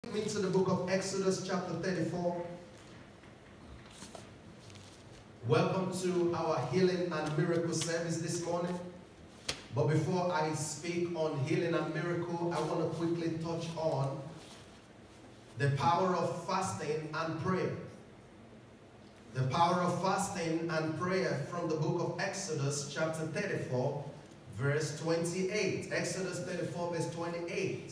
me to the book of Exodus chapter 34. Welcome to our healing and miracle service this morning. But before I speak on healing and miracle, I want to quickly touch on the power of fasting and prayer. The power of fasting and prayer from the book of Exodus chapter 34 verse 28. Exodus 34 verse 28.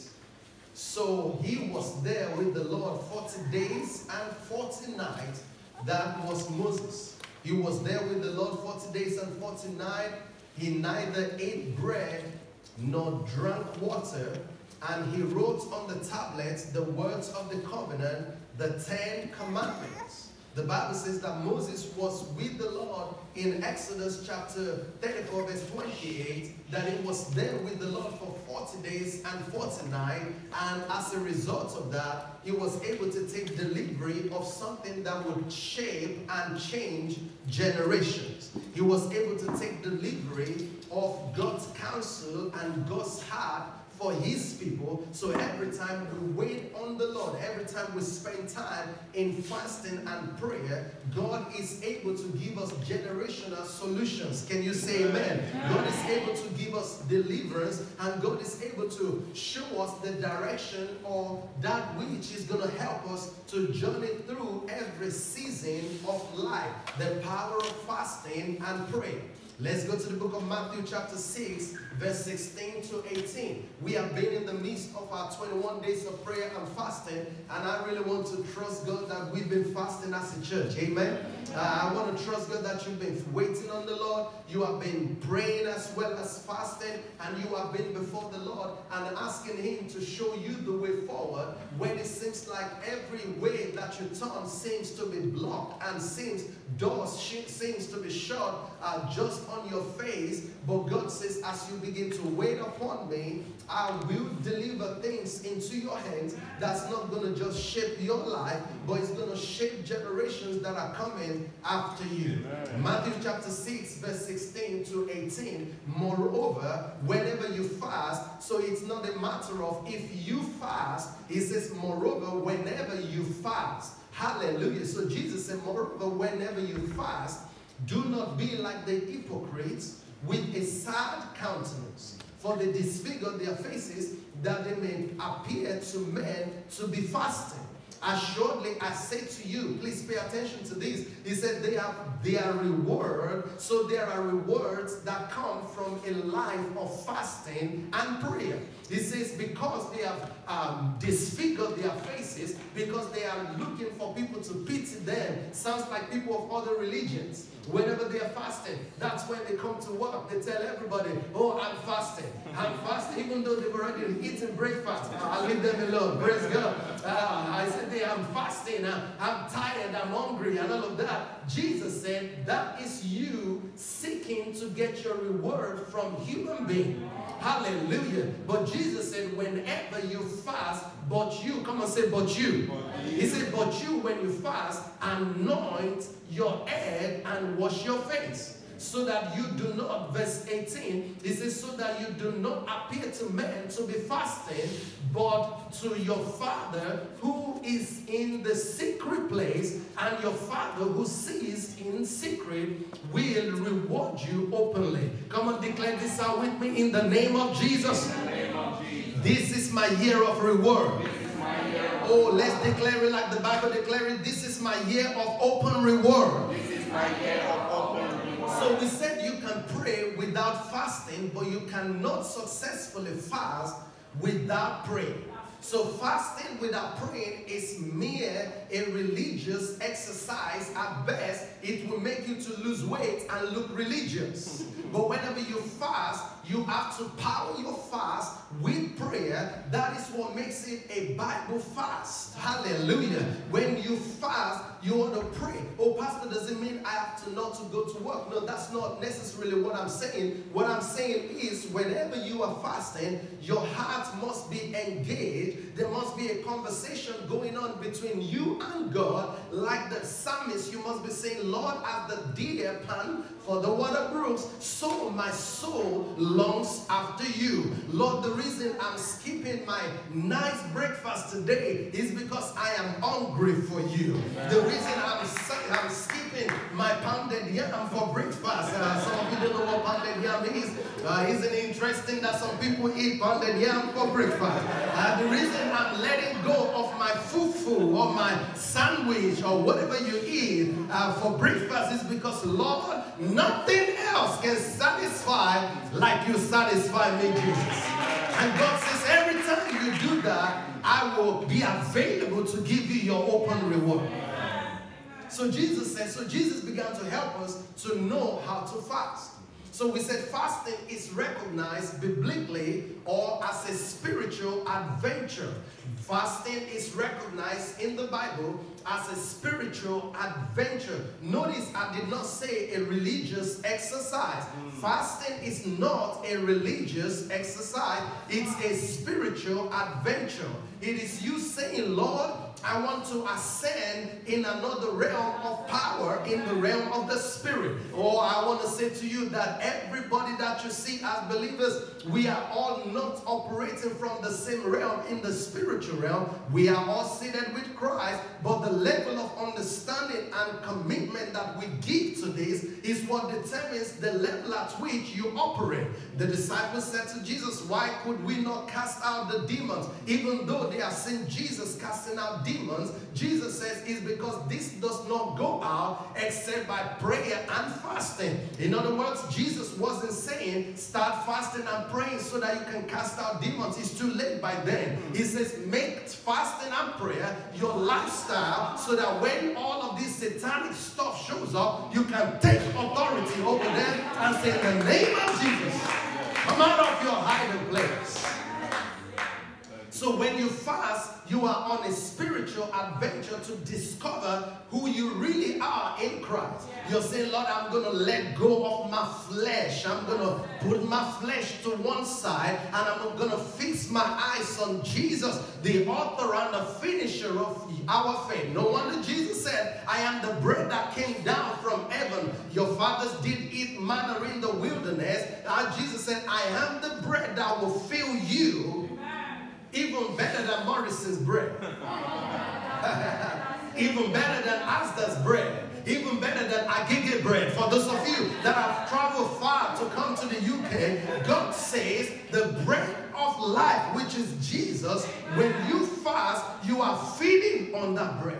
So he was there with the Lord 40 days and 40 nights. That was Moses. He was there with the Lord 40 days and 40 nights. He neither ate bread nor drank water. And he wrote on the tablets the words of the covenant, the 10 commandments. The Bible says that Moses was with the Lord in Exodus chapter 34 verse 28, that he was there with the Lord for 40 days and 40 nights, and as a result of that, he was able to take delivery of something that would shape and change generations. He was able to take delivery of God's counsel and God's heart for his people. So every time we wait on the Lord, every time we spend time in fasting and prayer, God is able to give us generational solutions. Can you say amen? God is able to give us deliverance, and God is able to show us the direction of that which is going to help us to journey through every season of life. The power of fasting and prayer. Let's go to the book of Matthew chapter 6 verse 16 to 18. We have been in the midst of our 21 days of prayer and fasting, and I really want to trust God that we've been fasting as a church. Amen. I want to trust God that you've been waiting on the Lord. You have been praying as well as fasting, and you have been before the Lord and asking him to show you the way forward when it seems like every way that you turn seems to be blocked and doors seems to be shut just on your face. But God says, as you begin to wait upon me, I will deliver things into your hands that's not going to just shape your life, but it's going to shape generations that are coming after you. Amen. Matthew chapter 6 verse 16 to 18. Moreover, whenever you fast, so it's not a matter of if you fast, he says moreover whenever you fast. Hallelujah. So Jesus said, moreover, whenever you fast, do not be like the hypocrites with a sad countenance, for they disfigure their faces, that they may appear to men to be fasting. Assuredly, I say to you, please pay attention to this. He said they have their reward. So there are rewards that come from a life of fasting and prayer. He says because they have disfigured their faces, because they are looking for people to pity them. Sounds like people of other religions. Whenever they are fasting, that's when they come to work. They tell everybody, oh, I'm fasting. I'm fasting, even though they've already eaten breakfast. I'll leave them alone. Praise God. I said, I'm fasting. I'm tired. I'm hungry and all of that. Jesus said, that is you seeking to get your reward from human beings. Hallelujah. But Jesus said, whenever you fast, but you, come on, say, but you. He said, but you, when you fast, anoint your head and wash your face, so that you do not, verse 18, he says, so that you do not appear to men to be fasting, but to your Father who is in the secret place, and your Father who sees in secret will reward you openly. Come on, declare this out with me in the name of Jesus. In the name of Jesus. This is my year of reward. Oh, let's declare it like the Bible declares it. This is my year of open reward. This is my year of open reward. So we said you can pray without fasting, but you cannot successfully fast without praying. So fasting without praying is mere a religious exercise. At best, it will make you to lose weight and look religious. But whenever you fast, you have to power your fast with prayer. That is what makes it a Bible fast. Hallelujah. When you fast, you want to pray. Oh, pastor, does it mean I have to not to go to work? No, that's not necessarily what I'm saying. What I'm saying is whenever you are fasting, your heart must be engaged. There must be a conversation going on between you and God. Like the psalmist, you must be saying, Lord, as the deer pant for the water brooks, so my soul longs after you. Lord, the reason I'm skipping my nice breakfast today is because I am hungry for you. The reason I'm skipping my pounded yam for breakfast. Some of you don't know what pounded yam is. Isn't it interesting that some people eat pounded yam for breakfast? The reason I'm letting go of my fufu or my sandwich or whatever you eat for breakfast is because, Lord, nothing else can satisfy like you satisfy me, Jesus. And God says, every time you do that, I will be available to give you your open reward. So Jesus began to help us to know how to fast. So we said fasting is recognized biblically or as a spiritual adventure. Fasting is recognized in the Bible as a spiritual adventure. Notice I did not say a religious exercise. Fasting is not a religious exercise. It's a spiritual adventure. It is you saying, Lord, I want to ascend in another realm of power, in the realm of the Spirit. Or I want to say to you that everybody that you see as believers, we are all not operating from the same realm in the spiritual realm. We are all seated with Christ, but the level of understanding and commitment that we give to this is what determines the level at which you operate. The disciples said to Jesus, why could we not cast out the demons? Even though they have seen Jesus casting out demons, Jesus says it's because this does not go out except by prayer and fasting. In other words, Jesus wasn't saying start fasting and praying so that you can cast out demons. It's too late by then. He says make fasting and prayer your lifestyle so that when all of this satanic stuff shows up, you can take authority over them and say, in the name of Jesus, come out of your hiding place. So when you fast, you are on a spiritual adventure to discover who you really are in Christ. You're saying, Lord, I'm going to let go of my flesh. I'm going to put my flesh to one side and I'm going to fix my eyes on Jesus, the author and the finisher of our faith. No wonder Jesus said, I am the bread that came down from heaven. Your fathers did eat manna in the wilderness. Jesus said, I am the bread that will fill you. Even better than Morrison's bread. Even better than Asda's bread. Even better than Agege bread. For those of you that have traveled far to come to the UK, God says the bread of life, which is Jesus, when you fast, you are feeding on that bread.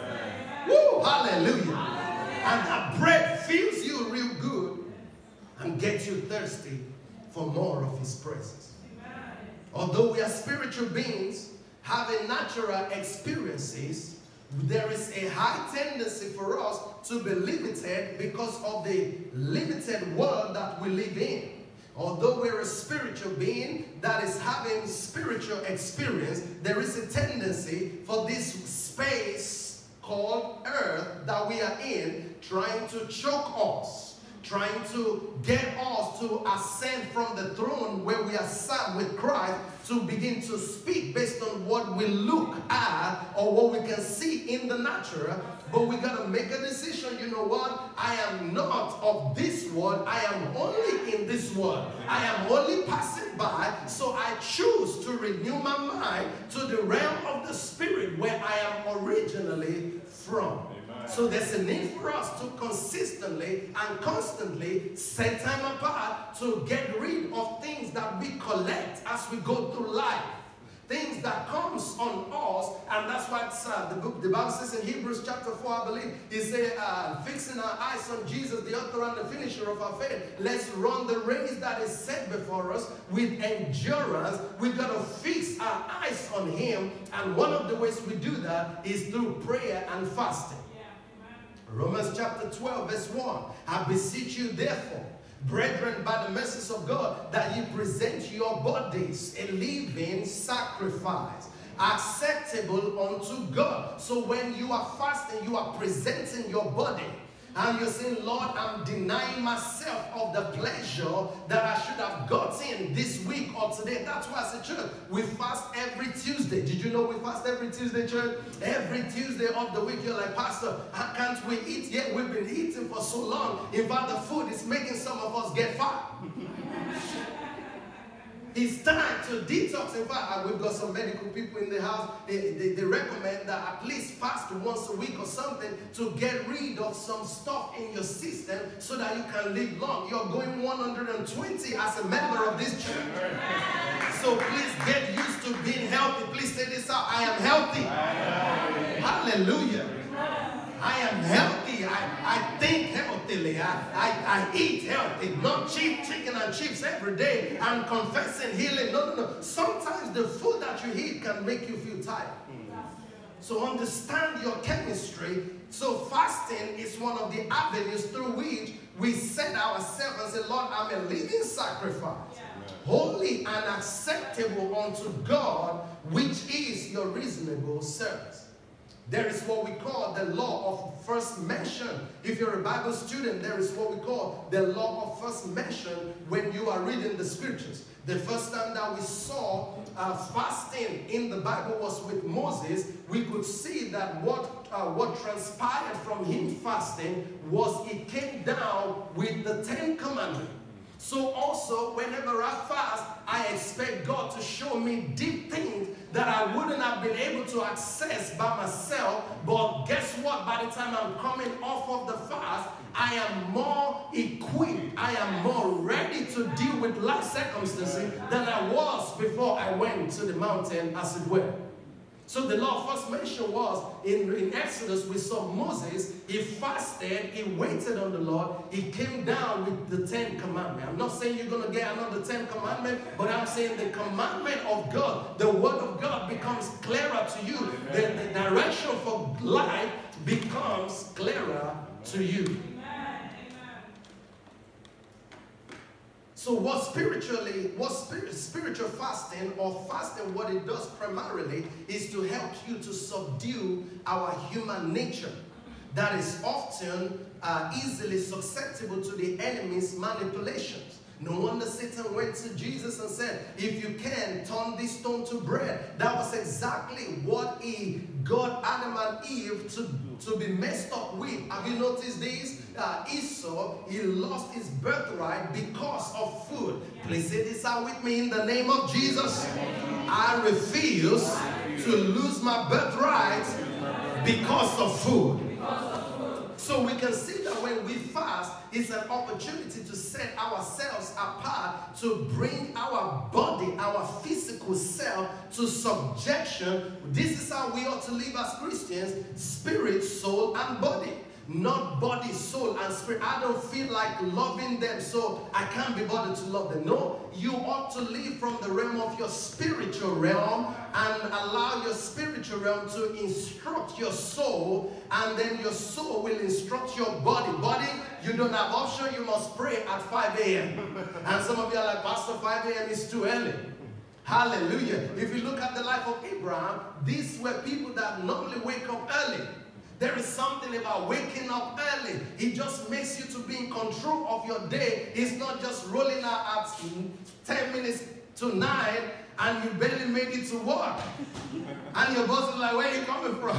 Woo, hallelujah. And that bread fills you real good and gets you thirsty for more of His presence. Although we are spiritual beings having natural experiences, there is a high tendency for us to be limited because of the limited world that we live in. Although we're a spiritual being that is having spiritual experience, there is a tendency for this space called earth that we are in trying to choke us, trying to get us to ascend from the throne where we are sat with Christ to begin to speak based on what we look at or what we can see in the natural. But we got to make a decision. You know what? I am not of this world. I am only in this world. I am only passing by. So I choose to renew my mind to the realm of the Spirit where I am originally from. So there's a need for us to consistently and constantly set time apart to get rid of things that we collect as we go through life. Things that comes on us, and that's why the Bible says in Hebrews chapter 4, I believe, it says, fixing our eyes on Jesus, the author and the finisher of our faith. Let's run the race that is set before us with endurance. We've got to fix our eyes on Him, and one of the ways we do that is through prayer and fasting. Romans chapter 12 verse 1. I beseech you therefore, brethren, by the mercies of God, that ye present your bodies a living sacrifice, acceptable unto God. So when you are fasting, you are presenting your body. And you're saying, Lord, I'm denying myself of the pleasure that I should have gotten this week or today. That's why as a church, we fast every Tuesday. Did you know we fast every Tuesday, church? Every Tuesday of the week, you're like, Pastor, how can't we eat? Yet we've been eating for so long. In fact, the food is making some of us get fat. It's time to detox. In fact, we've got some medical people in the house. They recommend that at least fast once a week or something to get rid of some stuff in your system so that you can live long. You're going 120 as a member of this church. So please get used to being healthy. Please say this out. I am healthy. Hallelujah. I am healthy. I think healthily. I eat healthy. Not cheap chicken and chips every day. I'm confessing healing. No. Sometimes the food that you eat can make you feel tired. So understand your chemistry. So fasting is one of the avenues through which we set ourselves and say, Lord, I'm a living sacrifice. Holy and acceptable unto God, which is your reasonable service. There is what we call the law of first mention. If you're a Bible student, there is what we call the law of first mention when you are reading the scriptures. The first time that we saw fasting in the Bible was with Moses. We could see that what transpired from him fasting was it came down with the 10 Commandments. So also, whenever I fast, I expect God to show me deep things that I wouldn't have been able to access by myself. But guess what? By the time I'm coming off of the fast, I am more equipped. I am more ready to deal with life circumstances than I was before I went to the mountain, as it were. So the law first mention was in Exodus. We saw Moses. He fasted. He waited on the Lord. He came down with the 10 Commandments. I'm not saying you're going to get another 10 Commandments, but I'm saying the commandment of God, the word of God becomes clearer to you. The direction for life becomes clearer to you. So spiritual fasting or fasting, what it does primarily is to help you to subdue our human nature that is often easily susceptible to the enemy's manipulations. No wonder Satan went to Jesus and said, if you can, turn this stone to bread. That was exactly what he got Adam and Eve to be messed up with. Have you noticed this? Esau, he lost his birthright because of food. Please say this out with me in the name of Jesus. I refuse to lose my birthright because of food. So we can see that when we fast, it's an opportunity to set ourselves apart, to bring our body, our physical self to subjection. This is how we ought to live as Christians: spirit, soul, and body. Not body, soul, and spirit. I don't feel like loving them, so I can't be bothered to love them. No, you ought to live from the realm of your spiritual realm and allow your spiritual realm to instruct your soul, and then your soul will instruct your body. Body, you don't have option. You must pray at 5 a.m. And some of you are like, Pastor, 5 a.m. is too early. Hallelujah. If you look at the life of Abraham, these were people that normally wake up early. There is something about waking up early. It just makes you to be in control of your day. It's not just rolling out at 10 minutes to 9 and you barely made it to work. And your boss is like, where are you coming from?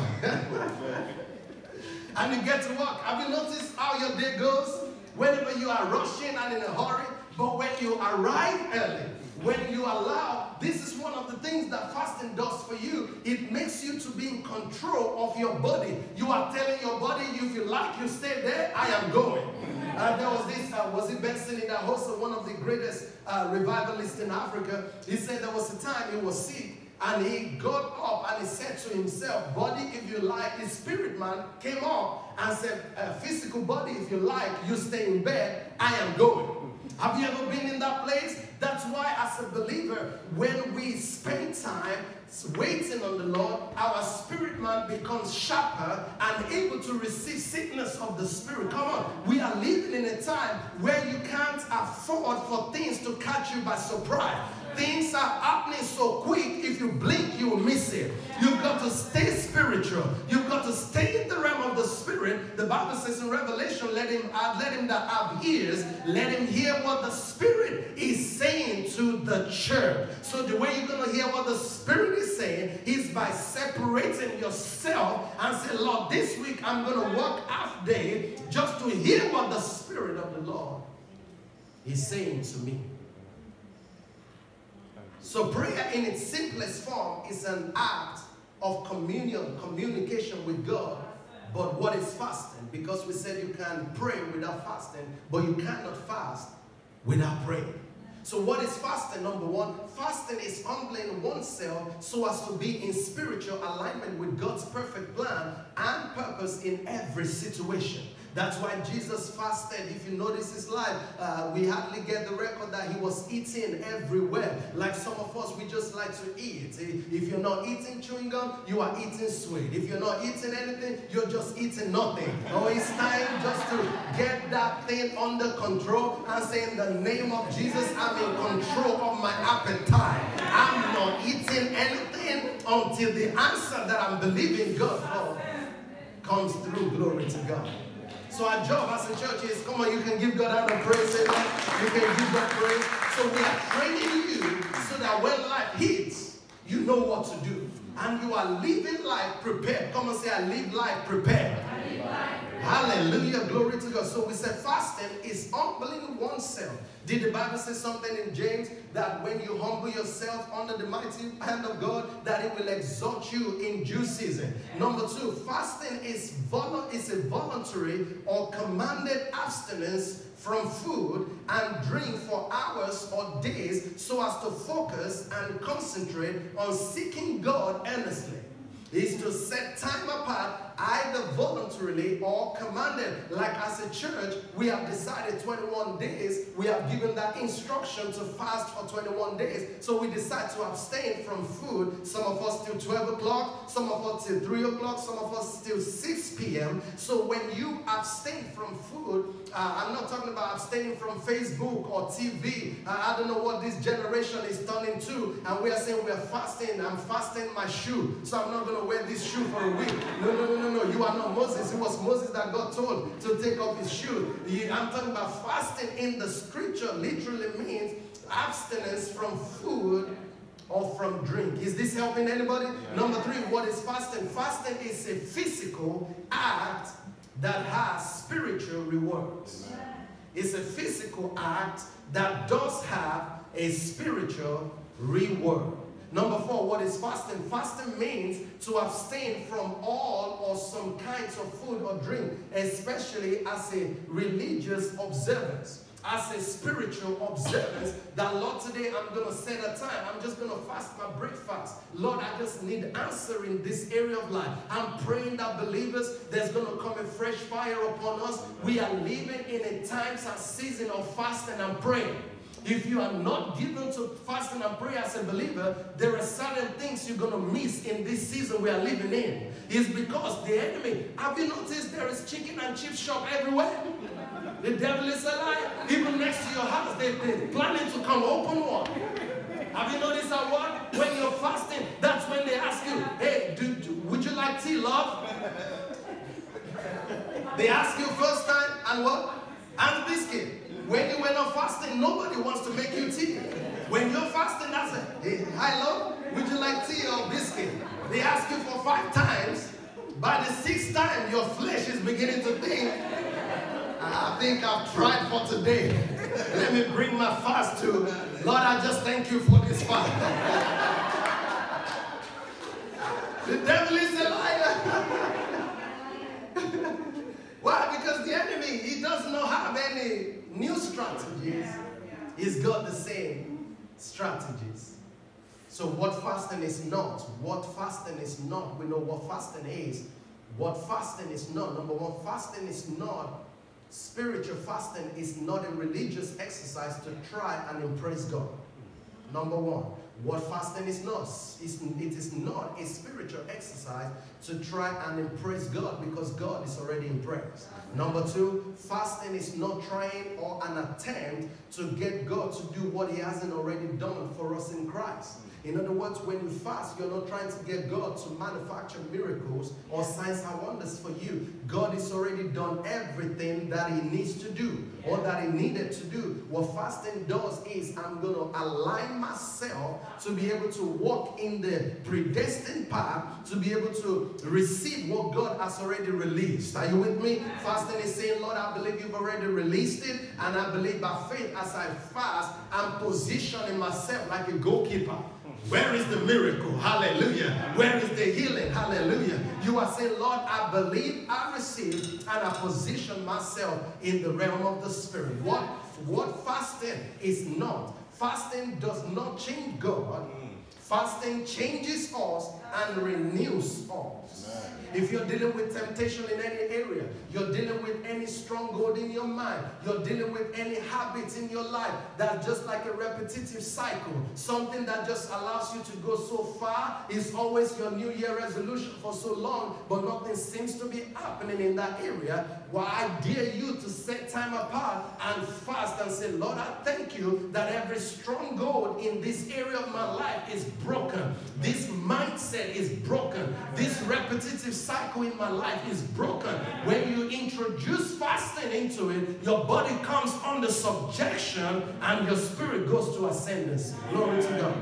And you get to work. Have you noticed how your day goes? Whenever you are rushing and in a hurry, but when you arrive early, when you allow, this is one of the things that fasting does for you. It makes you to be in control of your body. You are telling your body, if you like, you stay there, I am going. There was this, was it Benson that hosted one of the greatest revivalists in Africa? He said there was a time he was sick, and he got up and he said to himself, body, if you like, his spirit man came up and said, physical body, if you like, you stay in bed, I am going. Have you ever been in that place? That's why as a believer, when we spend time waiting on the Lord, our spirit man becomes sharper and able to receive sickness of the spirit. Come on, we are living in a time where you can't afford for things to catch you by surprise. Things are happening so quick, if you blink, you will miss it. You've got to stay spiritual. You've got to stay in the realm of the spirit. The Bible says in Revelation, let him that have ears, let him hear what the Spirit is saying to the church. So the way you're going to hear what the Spirit is saying is by separating yourself and say, Lord, this week I'm going to work half day just to hear what the Spirit of the Lord is saying to me. So prayer in its simplest form is an act of communication with God. But what is fasting? Because we said you can pray without fasting, but you cannot fast without praying. So what is fasting? Number one, fasting is humbling oneself so as to be in spiritual alignment with God's perfect plan and purpose in every situation. That's why Jesus fasted. If you notice his life, we hardly get the record that he was eating everywhere. Like some of us, we just like to eat. If you're not eating chewing gum, you are eating sweet. If you're not eating anything, you're just eating nothing. Oh, it's time just to get that thing under control and say, in the name of Jesus, I'm in control of my appetite. I'm not eating anything until the answer that I'm believing God for comes through. Glory to God. So our job as a church is, come on, you can give God a praise, amen. You can give God praise. So we are training you so that when life hits, you know what to do. And you are living life prepared. Come on, say, I live life prepared. Hallelujah, glory to God. So we said fasting is humbling oneself. Did the Bible say something in James that when you humble yourself under the mighty hand of God, that it will exalt you in due season? Number two, fasting is a voluntary or commanded abstinence from food and drink for hours or days so as to focus and concentrate on seeking God earnestly. Is to set time apart either voluntarily or commanded. Like as a church, we have decided 21 days. We have given that instruction to fast for 21 days. So we decide to abstain from food. Some of us till 12 o'clock, some of us till 3 o'clock, some of us till 6 p.m. So when you abstain from food, I'm not talking about abstaining from Facebook or TV. I don't know what this generation is turning to. And we are saying we are fasting. I'm fasting my shoe. So I'm not going to wear this shoe for a week. No. You are not Moses. It was Moses that God told to take off his shoe. I'm talking about fasting in the scripture literally means abstinence from food or from drink. Is this helping anybody? Yeah. Number three, what is fasting? Fasting is a physical act that has spiritual rewards. Yeah. It's a physical act that does have a spiritual reward. Number four, what is fasting? Fasting means to abstain from all or some kinds of food or drink, especially as a religious observance, as a spiritual observance, that Lord, today I'm going to set a time. I'm just going to fast my breakfast. Lord, I just need answer in this area of life. I'm praying that believers, there's going to come a fresh fire upon us. We are living in a time and season of fasting and praying. If you are not given to fasting and prayer as a believer, there are certain things you're going to miss in this season we are living in. It's because the enemy, have you noticed there is chicken and chip shop everywhere? The devil is a liar. Even next to your house, they're planning to come open one. Have you noticed that what? When you're fasting, that's when they ask you, hey, would you like tea, love? They ask you first time, and what? And biscuit. When you were not fasting, nobody wants to make you tea. When you're fasting, that's it. Hey, hi, love, would you like tea or biscuit? They ask you for 5 times. By the 6th time, your flesh is beginning to think, I think I've tried for today. Let me bring my fast to, Lord, I just thank you for this fast. The devil is a liar. Why? Because the enemy, he does not have any new strategies. He's got the same strategies. So what fasting is not, we know what fasting is. What fasting is not, number one, fasting is not, spiritual fasting is not a religious exercise to try and impress God. Number one. What fasting is not, it is not a spiritual exercise to try and impress God, because God is already impressed. Number two, fasting is not trying or an attempt to get God to do what he hasn't already done for us in Christ. In other words, when you fast, you're not trying to get God to manufacture miracles or signs and wonders for you. God has already done everything that he needs to do or that he needed to do. What fasting does is I'm going to align myself to be able to walk in the predestined path, to be able to receive what God has already released. Are you with me? Fasting is saying, Lord, I believe you've already released it, and I believe by faith as I fast, I'm positioning myself like a goalkeeper. Where is the miracle? Hallelujah. Where is the healing? Hallelujah. You are saying, Lord, I believe, I receive, and I position myself in the realm of the Spirit. What fasting is not. Fasting does not change God. Fasting changes us and renews us. If you're dealing with temptation in any area, you're dealing with any stronghold in your mind, you're dealing with any habits in your life that's just like a repetitive cycle, something that just allows you to go so far, is always your New Year resolution for so long, but nothing seems to be happening in that area. Well, I dare you to set time apart and fast and say, Lord, I thank you that every stronghold in this area of my life is broken. This mindset is broken. This repetitive cycle in my life is broken. When you introduce fasting into it, your body comes under subjection and your spirit goes to ascendancy. Glory to God.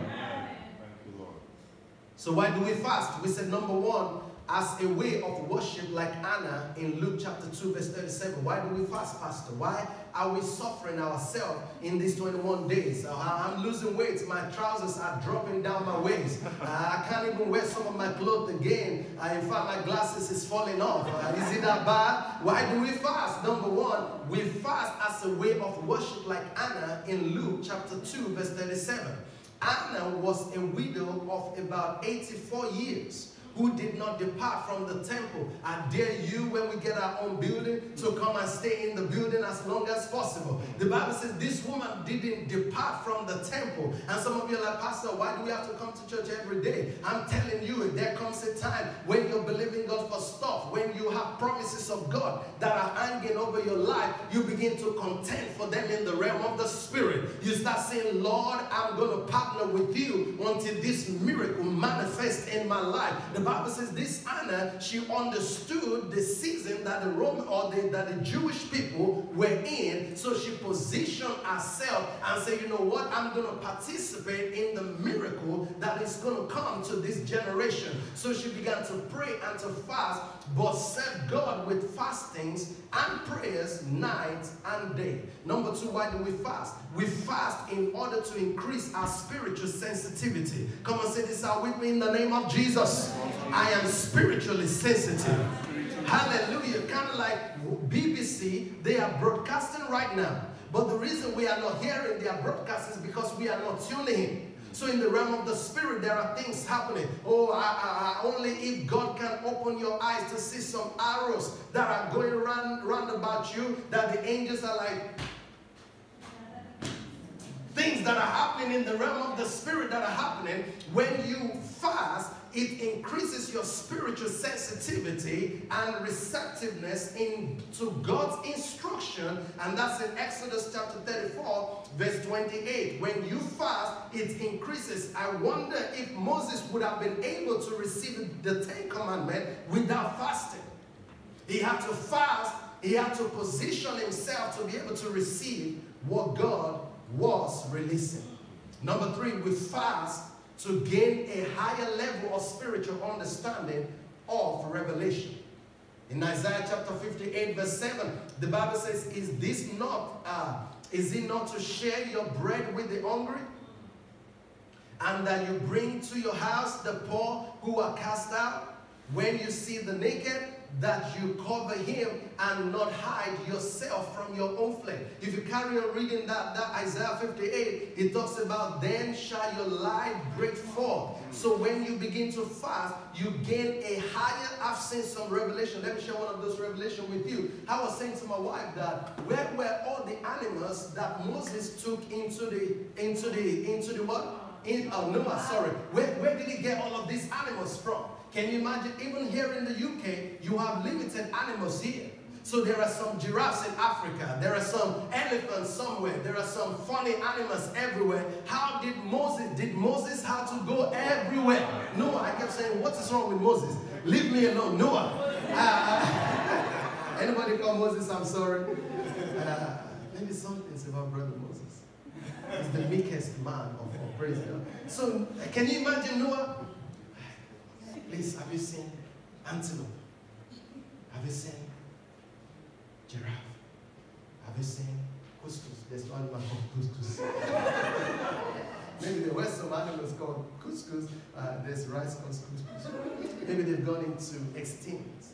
So why do we fast? We said number one, as a way of worship, like Anna in Luke chapter 2 verse 37. Why do we fast, Pastor? Why are we suffering ourselves in these 21 days? I'm losing weight. My trousers are dropping down my waist. I can't even wear some of my clothes again. In fact, my glasses is falling off. Is it that bad? Why do we fast? Number one, we fast as a way of worship, like Anna in Luke chapter 2 verse 37. Anna was a widow of about 84 years. Who did not depart from the temple. I dare you, when we get our own building, to come and stay in the building as long as possible. The Bible says this woman didn't depart from the temple. And some of you are like, Pastor, why do we have to come to church every day? I'm telling you, there comes a time when you're believing God for stuff, when you have promises of God that are hanging over your life, you begin to contend for them in the realm of the Spirit. You start saying, Lord, I'm going to partner with you until this miracle manifests in my life. The Bible says this Anna, she understood the season that the Roman or that the Jewish people were in, so she positioned herself and said, you know what, I'm going to participate in the miracle that is going to come to this generation. So she began to pray and to fast, but serve God with fastings and prayers night and day. Number two, why do we fast? We fast in order to increase our spiritual sensitivity. Come and say this out with me in the name of Jesus. I am spiritually sensitive. Hallelujah. Kind of like BBC, they are broadcasting right now. But the reason we are not hearing their broadcast is because we are not tuning in. So in the realm of the Spirit, there are things happening. Oh, only if God can open your eyes to see some arrows that are going round about you, that the angels are like, things that are happening in the realm of the Spirit that are happening. When you fast, it increases your spiritual sensitivity and receptiveness to God's instruction. And that's in Exodus chapter 34, verse 28. When you fast, it increases. I wonder if Moses would have been able to receive the Ten Commandments without fasting. He had to fast. He had to position himself to be able to receive what God was releasing. Number three, we fast to gain a higher level of spiritual understanding of revelation. In Isaiah chapter 58 verse 7, the Bible says, is it not to share your bread with the hungry? And that you bring to your house the poor who are cast out? When you see the naked, that you cover him and not hide yourself from your own flesh. If you carry on reading that Isaiah 58, it talks about then shall your light break forth. So when you begin to fast, you gain a higher. I've seen some revelation. Let me share one of those revelations with you. I was saying to my wife that where were all the animals that Moses took into the what? Noah, sorry. Where did he get all of these animals from? Can you imagine, even here in the UK, you have limited animals here. So there are some giraffes in Africa. There are some elephants somewhere. There are some funny animals everywhere. How did Moses have to go everywhere? Noah, I kept saying, what is wrong with Moses? Leave me alone, Noah. Anybody call Moses? I'm sorry. Maybe something's about Brother Moses. He's the meekest man of all. Praise God. So can you imagine Noah? Please, have you seen antelope? Have you seen giraffe? Have you seen couscous? There's one animal called couscous. Maybe there were some animals called couscous. There's rice called couscous. Maybe they've gone into extinct.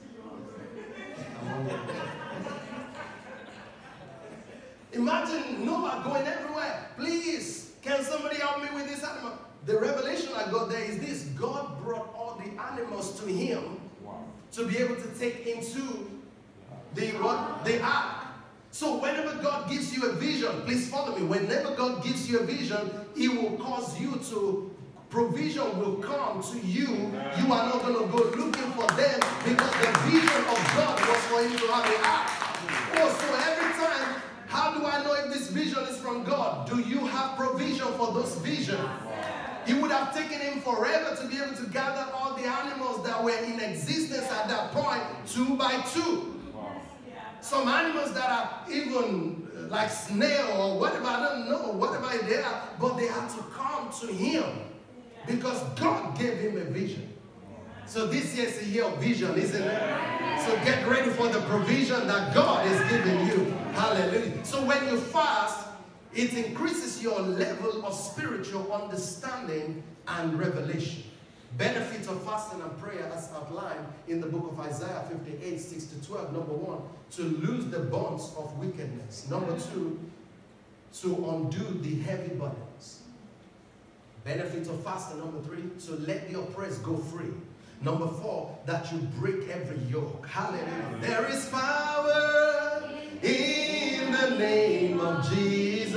Imagine Noah going everywhere. Please, can somebody help me with this animal? The revelation I got there is this. God brought all the animals to him to be able to take into the ark. So whenever God gives you a vision, please follow me. Whenever God gives you a vision, he will cause you to, provision will come to you. You are not going to go looking for them because the vision of God was for him to have the ark. Oh, so every time, how do I know if this vision is from God? Do you have provision for those visions? It would have taken him forever to be able to gather all the animals that were in existence at that point, 2 by 2. Some animals that are even like snail or whatever, I don't know, whatever they are, but they had to come to him because God gave him a vision. So this year is a year of vision, isn't it? So get ready for the provision that God is giving you. Hallelujah. So when you fast, it increases your level of spiritual understanding and revelation. Benefits of fasting and prayer as outlined in the book of Isaiah 58, 6 to 12. Number 1, to loose the bonds of wickedness. Number 2, to undo the heavy burdens. Benefits of fasting. Number 3, to let the oppressed go free. Number 4, that you break every yoke. Hallelujah. There is power in the name of Jesus.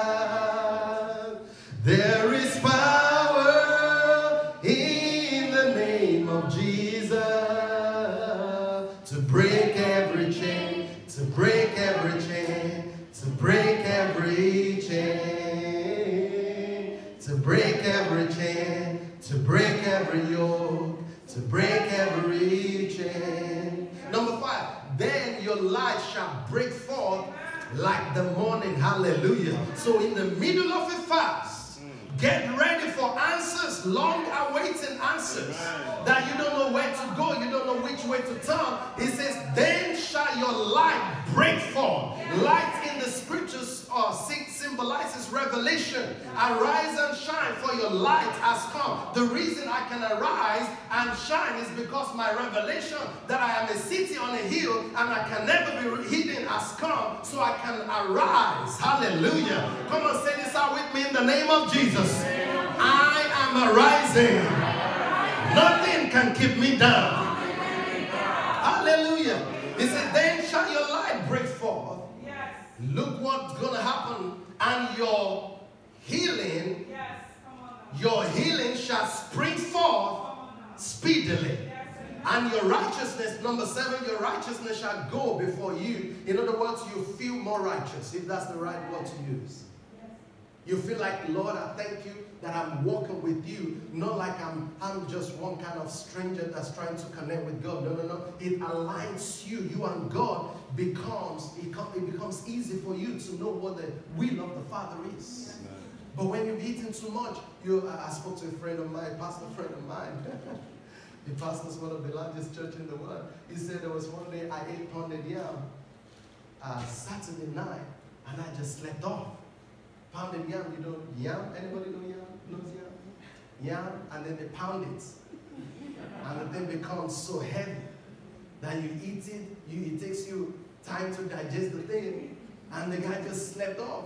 There is power in the name of Jesus to break every chain, to break every chain, to break every chain, to break every chain, to break every yoke, to break every chain. Number 5, then your light shall break forth like the morning. Hallelujah. So in the middle of a fast, get ready for answers, long-awaited answers that you don't know where to go, you don't know which way to turn. It says, then shall your light break forth. Light in the scriptures symbolizes revelation. Arise and shine, for your light has come. The reason I can arise and shine is because my revelation that I am a city on a hill and I can never be hidden has come, so I can arise. Hallelujah. Come on, say this out with me in the name of Jesus. I am arising. Nothing can keep me down. Hallelujah. He said, then shall your light break forth. Look what's going to happen. And your healing, your healing shall spring forth speedily. And your righteousness, number 7, your righteousness shall go before you. In other words, you feel more righteous, if that's the right word to use. You feel like, Lord, I thank you that I'm walking with you, not like I'm just one kind of stranger that's trying to connect with God. No, no, no. It aligns you. You and God it becomes easy for you to know what the will of the Father is. But when you've eaten too much, I spoke to a friend of mine, a pastor friend of mine. He pastors one of the largest churches in the world. He said there was one day I ate pounded yam Saturday night, and I just slept off. Pounded yam, you know yam? Anybody know yam? Knows yam? Yam, and then they pound it. And the thing becomes so heavy that you eat it, it takes you time to digest the thing, and the guy just slept off.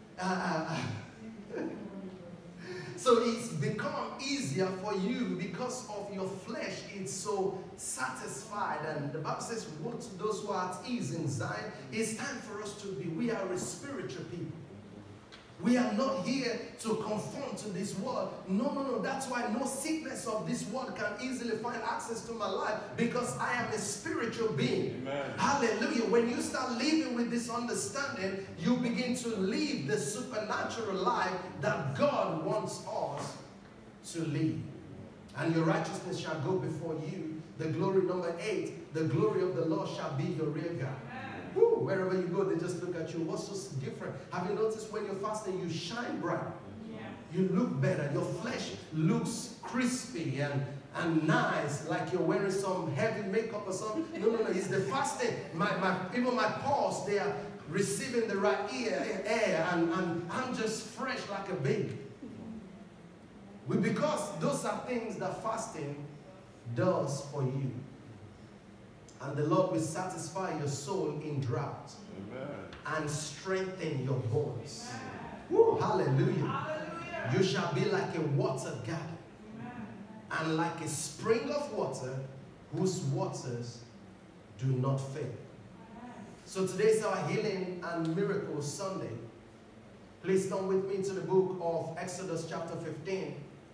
So it's become easier for you because of your flesh. It's so satisfied. And the Bible says, woe to those who are at ease in Zion. It's time for us to be. We are a spiritual people. We are not here to conform to this world. No, no, no. That's why no sickness of this world can easily find access to my life, because I am a spiritual being. Amen. Hallelujah. When you start living with this understanding, you begin to live the supernatural life that God wants us to live. And your righteousness shall go before you. The glory, number 8, the glory of the Lord shall be your rear guard. Woo, wherever you go, they just look at you. What's so different? Have you noticed when you're fasting, you shine bright? Yeah. You look better. Your flesh looks crispy and nice, like you're wearing some heavy makeup or something. No, no, no. It's the fasting. Even my pores, they are receiving the right air, and I'm just fresh like a baby. Because those are things that fasting does for you. And the Lord will satisfy your soul in drought. Amen. And strengthen your bones. Woo, hallelujah. Hallelujah. You shall be like a water garden. Amen. And like a spring of water whose waters do not fail. Amen. So today's our Healing and Miracle Sunday. Please come with me to the book of Exodus chapter 15.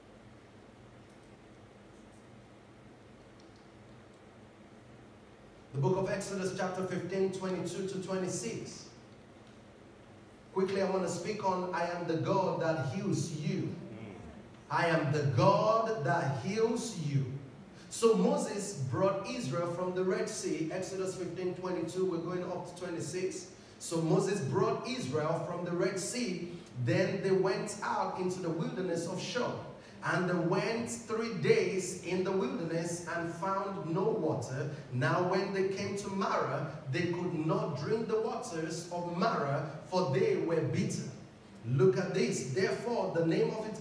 The book of Exodus chapter 15, 22 to 26. Quickly, I want to speak on, I am the God that heals you. I am the God that heals you. So Moses brought Israel from the Red Sea. Exodus 15, 22, we're going up to 26. So Moses brought Israel from the Red Sea. Then they went out into the wilderness of Shur. And they went 3 days in the wilderness and found no water. Now when they came to Marah, they could not drink the waters of Marah, for they were bitter. Look at this. Therefore, the name of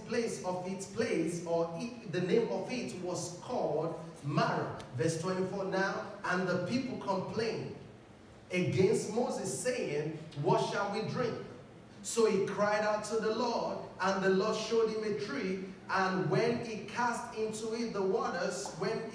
the name of it was called Marah. Verse 24 now, and the people complained against Moses, saying, what shall we drink? So he cried out to the Lord, and the Lord showed him a tree. And when he cast into it the waters,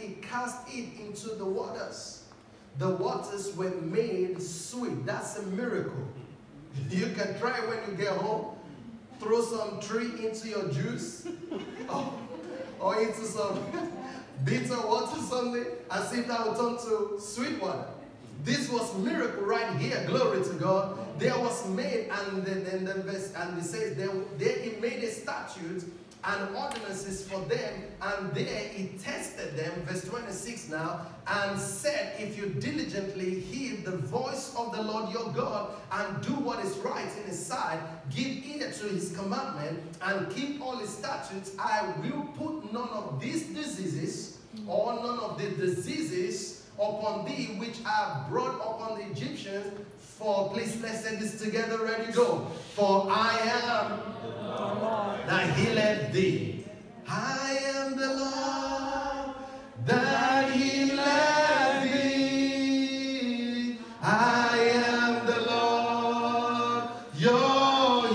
the waters were made sweet. That's a miracle. You can try when you get home. Throw some tree into your juice or into some bitter water something, and see if that will turn to sweet water. This was miracle right here. Glory to God. There was made, and then the verse, and it says there he made a statute and ordinances for them, and there he tested them, verse 26 now, and said, if you diligently heed the voice of the Lord your God, and do what is right in his sight, give ear to his commandment, and keep all his statutes, I will put none of these diseases, or none of the diseases upon thee, which I have brought upon the Egyptians, for, please let's say this together, ready, go. For I am the Lord that healeth thee. I am the Lord that healeth thee. I am the Lord your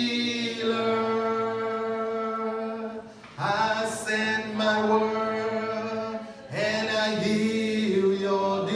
healer. I send my word and I heal your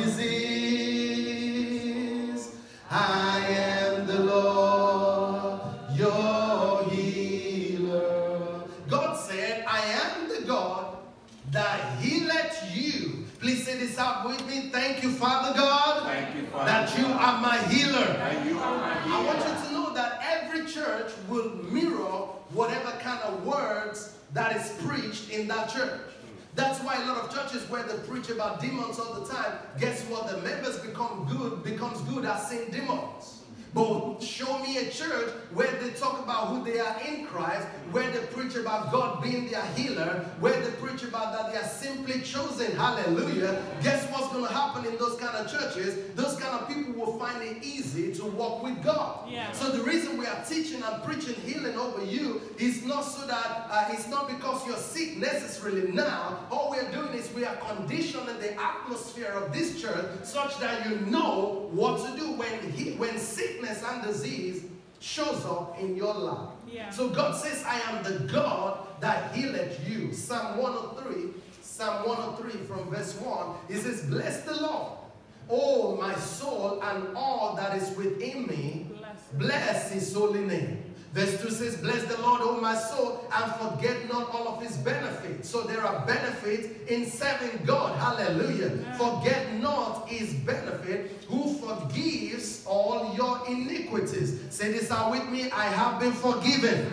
disease. I am the Lord your healer. God said, I am the God that healeth you. Please say this out with me. Thank you, Father God. Thank you, Father that God. You are my healer. And you are my healer. I want you to know that every church will mirror whatever kind of words that is preached in that church. That's why a lot of churches where they preach about demons all the time, guess what? The members becomes good at seeing demons. But show me a church where they talk about who they are in Christ, where they preach about God being their healer, where they preach about that they are simply chosen. Hallelujah. Guess what's going to happen in those kind of churches? Those kind of people will find it easy to walk with God. Yeah. So the reason we are teaching and preaching healing over you is not so that, it's not because you're sick necessarily now. All we are doing is we are conditioning the atmosphere of this church such that you know what to do when sickness and disease shows up in your life. Yeah. So God says, I am the God that healeth you. Psalm 103 from verse 1, it says, bless the Lord, oh my soul, and all that is within me. Bless his holy name. Verse 2 says, bless the Lord, O my soul, and forget not all of his benefits. So there are benefits in serving God. Hallelujah. Forget not his benefit, who forgives all your iniquities. Say this out with me. I have been forgiven.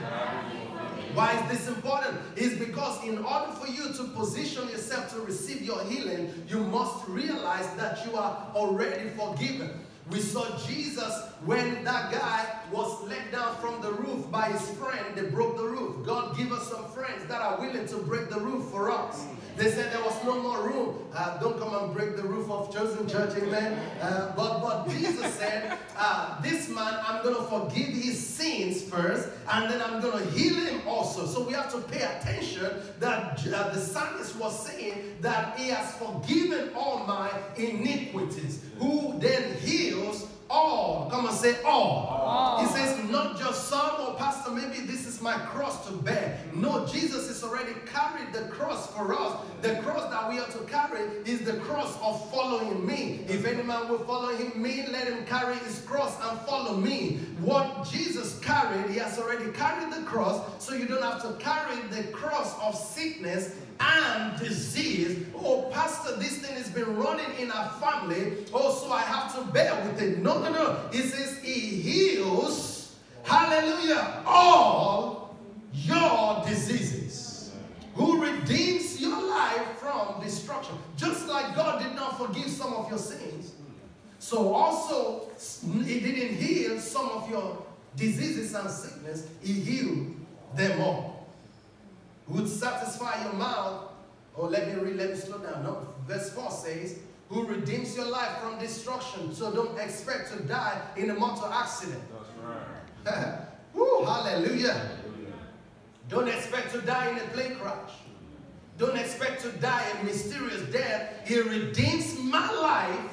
Why is this important? It's because in order for you to position yourself to receive your healing, you must realize that you are already forgiven. We saw Jesus when that guy was let down from the roof by his friend. They broke the roof. God give us some friends that are willing to break the roof for us. They said there was no more room. Don't come and break the roof of Chosen Church, amen. But Jesus said, this man, I'm going to forgive his sins first, and then I'm going to heal him also. So we have to pay attention that the psalmist was saying that he has forgiven all my iniquities, who then heals all. Come on, say all. He says not just some, or pastor, maybe this is my cross to bear. No, Jesus has already carried the cross for us. The cross that we are to carry is the cross of following me. If any man will follow me, let him carry his cross and follow me. What Jesus carried, he has already carried the cross, so you don't have to carry the cross of sickness and disease. Oh, pastor, this thing has been running in our family. Oh, so I have to bear with it. No, no, no. He says he heals, hallelujah, all your diseases. Who redeems your life from destruction. Just like God did not forgive some of your sins, so also he didn't heal some of your diseases and sickness. He healed them all. Would satisfy your mouth. Oh, let me slow down. No, verse 4 says, who redeems your life from destruction. So don't expect to die in a motor accident. That's right. Woo, hallelujah. Don't expect to die in a plane crash. Don't expect to die a mysterious death. He redeems my life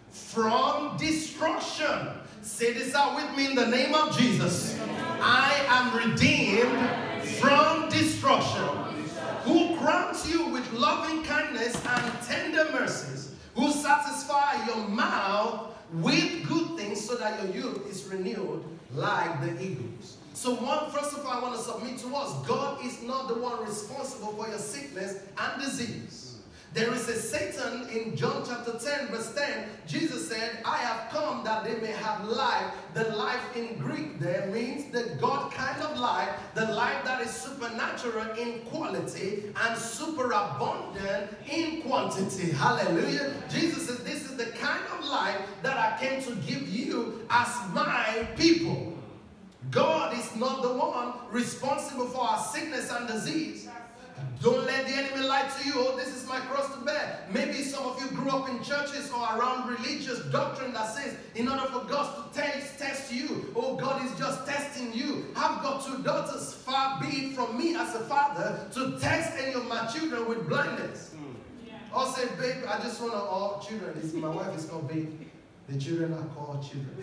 from destruction. Say this out with me in the name of Jesus. I am redeemed from destruction. Who crowns you with loving kindness and tender mercies, who satisfy your mouth with good things, so that your youth is renewed like the eagles. So first of all, I want to submit to us, God is not the one responsible for your sickness and disease. There is a Satan in John chapter 10 verse 10. Jesus said, I have come that they may have life. The life in Greek there means the God kind of life, the life that is supernatural in quality and superabundant in quantity. Hallelujah. Jesus says, this is the kind of life that I came to give you as my people. God is not the one responsible for our sickness and disease. Don't let the enemy lie to you. Oh, this is my cross to bear. Maybe some of you grew up in churches or around religious doctrine that says, in order for God to test you, oh, God is just testing you. I've got 2 daughters. Far be it from me as a father to test any of my children with blindness. Or say, babe, I just want all children. My wife is called babe. The children are called children.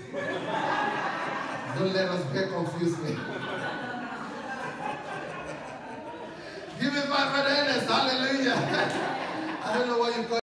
Don't let us get confused. Give me 5 for the hallelujah. I don't know what you call